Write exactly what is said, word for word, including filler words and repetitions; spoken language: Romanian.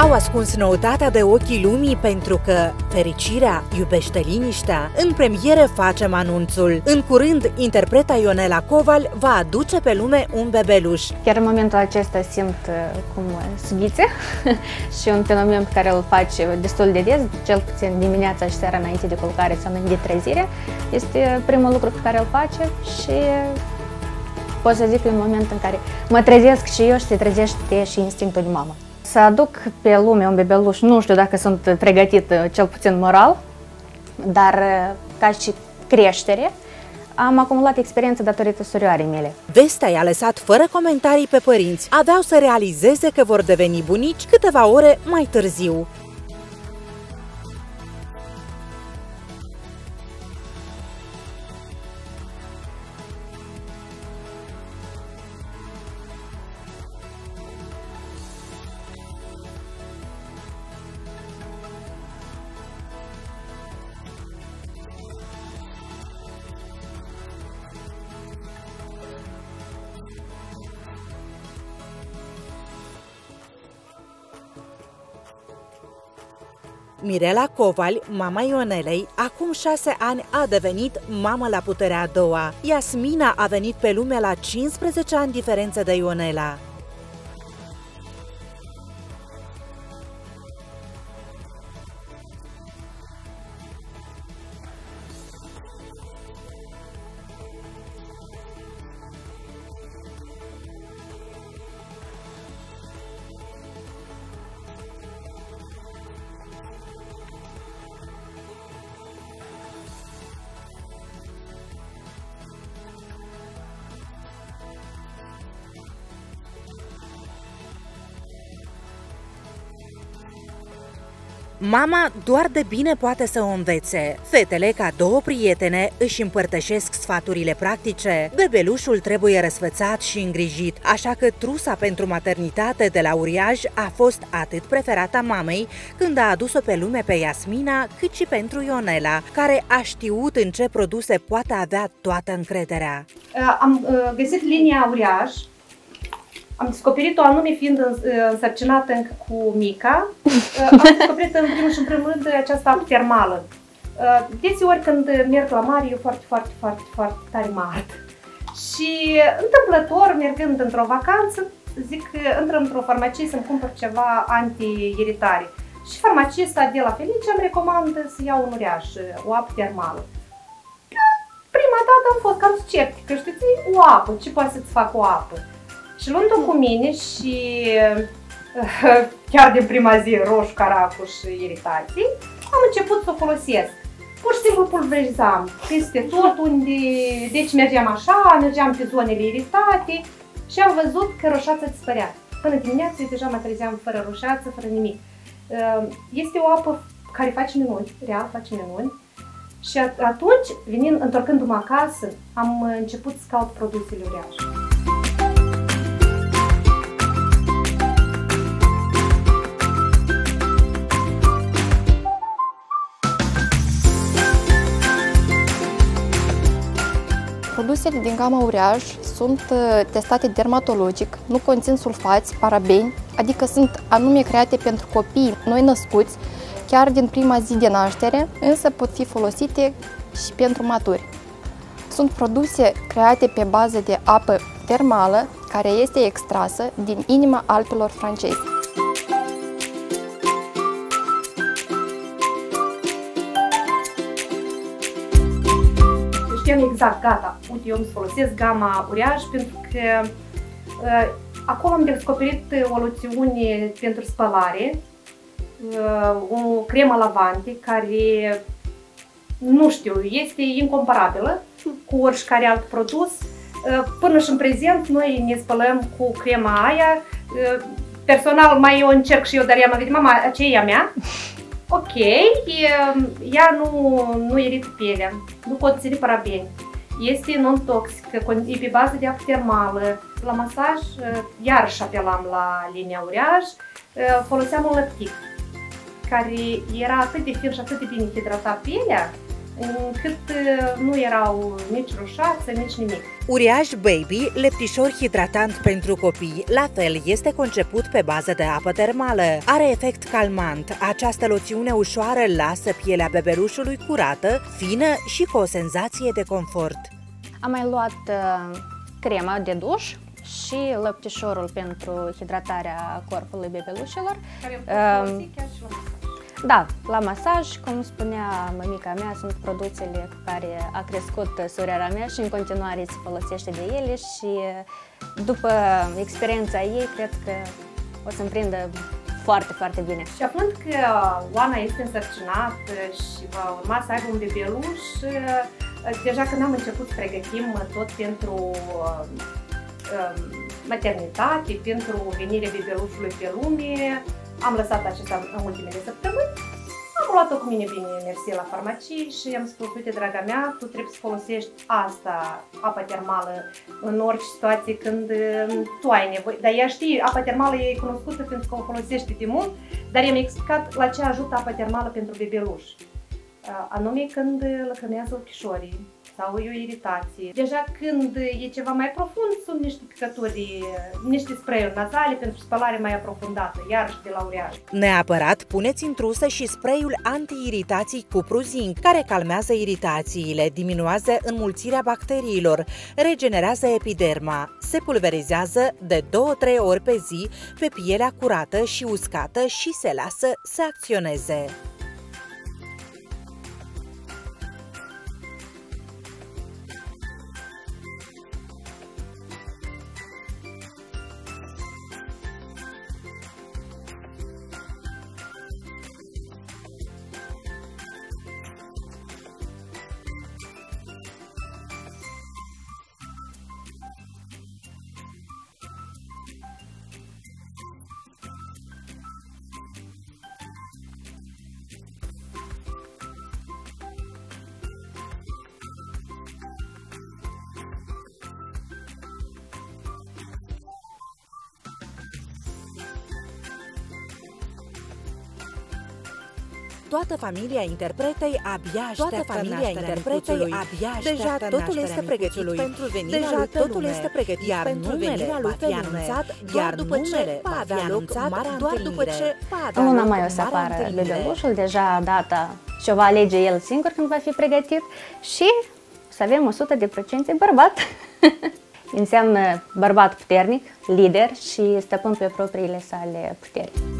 Au ascuns noutatea de ochii lumii pentru că fericirea iubește liniștea. În premieră facem anunțul. În curând, interpreta Ionela Coval va aduce pe lume un bebeluș. Chiar în momentul acesta simt cum subițe și un fenomen pe care îl face destul de des, cel puțin dimineața și seara înainte de culcare sau înainte de trezire. Este primul lucru pe care îl face și pot să zic că e un moment în care mă trezesc și eu și se trezește și instinctul de mamă. Să aduc pe lume un bebeluș, nu știu dacă sunt pregătită, cel puțin moral, dar ca și creștere, am acumulat experiență datorită surioarei mele. Vestea i-a lăsat fără comentarii pe părinți. Aveau să realizeze că vor deveni bunici câteva ore mai târziu. Mirela Coval, mama Ionelei, acum șase ani a devenit mamă la puterea a doua. Iasmina a venit pe lume la cincisprezece ani diferență de Ionela. Mama doar de bine poate să o învețe. Fetele, ca două prietene, își împărtășesc sfaturile practice. Bebelușul trebuie răsfățat și îngrijit, așa că trusa pentru maternitate de la uriaj a fost atât preferata mamei când a adus-o pe lume pe Iasmina, cât și pentru Ionela, care a știut în ce produse poate avea toată încrederea. Am găsit linia uriaj. Am descoperit-o anume fiind însărcinată încă cu Mica. Am descoperit în primul și în primul rând această apă termală. Deseori când merg la mare, eu foarte, foarte, foarte, foarte tare mă ard. Și întâmplător, mergând într-o vacanță, zic că intră într-o farmacie să-mi cumpăr ceva anti-iritare. Și farmacista de la Felice îmi recomandă să iau un uriaj, o apă termală. Prima dată am fost cam sceptică, știți, o apă, ce poate să-ți facă o apă? Și luând-o cu mine și chiar din prima zi roșu, caracu și iritații, am început să o folosesc. Pur și simplu pulverizam peste tot unde, deci mergeam așa, mergeam pe zonele iritate și am văzut că roșața dispărea. Până dimineața eu deja mă trezeam fără roșață, fără nimic. Este o apă care face minuni, real face minuni. Și atunci, venind, întorcându-mă acasă, am început să caut produsele uriaj. Produsele din gama uriaj sunt testate dermatologic, nu conțin sulfați, parabeni, adică sunt anume create pentru copii noi născuți, chiar din prima zi de naștere, însă pot fi folosite și pentru maturi. Sunt produse create pe bază de apă termală, care este extrasă din inima Alpilor francezi. Știam exact, gata, uite, eu îmi folosesc gama uriaj pentru că uh, acolo am descoperit o loțiune pentru spălare, uh, o cremă lavante care, nu știu, este incomparabilă cu oricare alt produs. Uh, până și în prezent noi ne spălăm cu crema aia. Uh, personal mai eu încerc și eu, dar ea mă vede, mama, aceea e a mea. Ok, ea nu, nu irită pielea, nu conține parabeni, este non-toxică, e pe bază de apă termală. La masaj, iarăși apelam la linia uriaj, foloseam un lăptic, care era atât de fin și atât de bine hidrata pielea, încât nu erau nici roșață, nici nimic. Uriaș Baby, leptișor hidratant pentru copii, la fel este conceput pe bază de apă termală. Are efect calmant. Această loțiune ușoară lasă pielea bebelușului curată, fină și cu o senzație de confort. Am mai luat uh, crema de duș și lăptișorul pentru hidratarea corpului bebelușilor. Care uh, folosi chiar și la masaj. Da, la masaj, cum spunea mămica mea, sunt produsele cu care a crescut surioara mea și în continuare se folosește de ele și după experiența ei, cred că o să-mi prindă foarte, foarte bine. Și aflând că Oana este însărcinată și va urma să aibă un bebeluș, deja când am început să pregătim tot pentru maternitate, pentru venirea bebelușului pe lume, am lăsat acesta în ultimele săptămâni, am luat-o cu mine bine, mersi, la farmacie și am spus, uite, draga mea, tu trebuie să folosești asta, apa termală, în orice situație când tu ai nevoie. Dar ea știe, apa termală e cunoscută pentru că o folosește de mult, dar i-am explicat la ce ajută apa termală pentru bebeluș. Anume când lăcămează ochișorii sau e o iritație. Deja când e ceva mai profund, sunt niște picături, niște spray-uri nazale pentru spălare mai aprofundată, iarăși de la Uriaș. Neapărat puneți în trusă și spray-ul anti-iritații Cupru Zinc, care calmează iritațiile, diminuează înmulțirea bacteriilor, regenerează epiderma, se pulverizează de două-trei ori pe zi pe pielea curată și uscată și se lasă să acționeze. Toată familia interpretei abia așteaptă Toată familia interpretei abia Deja totul este pregătit pentru venirea Deja lui totul este pregătit iar pentru venirea lui pe anunțat, iar după ce va avea loc marea doar după ce în luna mai o să apară bebelușul, deja data și o va alege el singur când va fi pregătit și să avem o sută la sută bărbat. Înseamnă bărbat puternic, lider și stăpân pe propriile sale puteri.